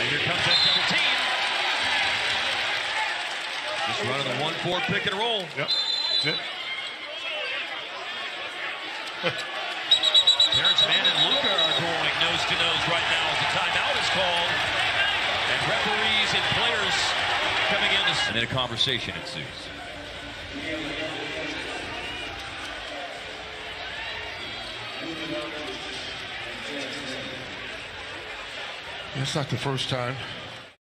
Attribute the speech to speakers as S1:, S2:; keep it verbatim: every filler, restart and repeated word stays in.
S1: And here comes that double team. Just running the one four pick and roll.
S2: Yep. That's it.
S1: Terrence Mann and Luka are going nose to nose right now as the timeout is called. And referees and players coming in. And then a conversation ensues.
S2: It's not the first time